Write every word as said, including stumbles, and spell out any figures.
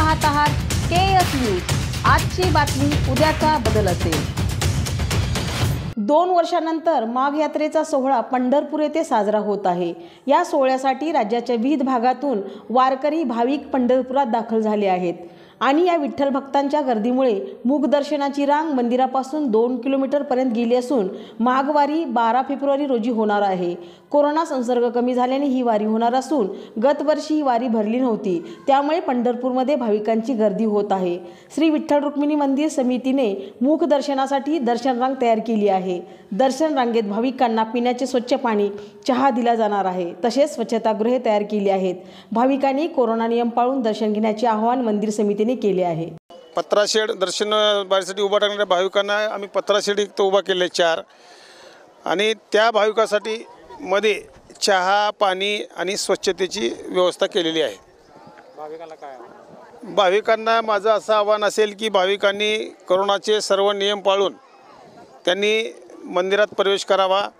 पाहत आहात के S news. आजची बातमी उद्याचा बदल असेल। दोन वर्षानंतर माघ यात्रेचा सोहळा पंढरपूर येथे साजरा होत आहे। या सोहळ्यासाठी राज्याच्या विविध भागातून वारकरी भाविक पंढरपुरात दाखल झाले आहेत आणि या विठ्ठल भक्तांच्या गर्दीमुळे मूक दर्शनाची रांग मंदिरापासून दोन किलोमीटर पर्यंत गेली असून माघवारी बारा फेब्रुवारी रोजी होणार आहे। कोरोना संसर्ग कमी झाल्याने ही वारी होणार असून गत वर्षी ही वारी भरली नव्हती, त्यामुळे पंढरपूरमध्ये भाविकांची गर्दी होत आहे। श्री विठ्ठल रुक्मिणी मंदिर समितीने मूक दर्शनासाठी दर्शन रांग तयार केली आहे। दर्शन रांगेत भाविकांना पिण्याचे स्वच्छ पाणी, चहा दिला जाणार आहे। तसेच स्वच्छतागृहे तयार केली आहेत। भाविकांनी कोरोना नियम पाळून दर्शन घेण्याचे आवाहन मंदिर समितीने केले आहे। पत्राशेड दर्शन बारीसाठी उभा टाकणाऱ्या भाविकांना आम्ही पत्राशेड इथं उभा केले चार, आणि त्या भाविकासाठी मध्ये चहा, पाणी आणि स्वच्छतेची व्यवस्था केलेली आहे। भाविकांना काय भाविकांना माझं असं आव्हान असेल की भाविकांनी कोरोनाचे सर्व नियम पाळून त्यांनी मंदिरात प्रवेश करावा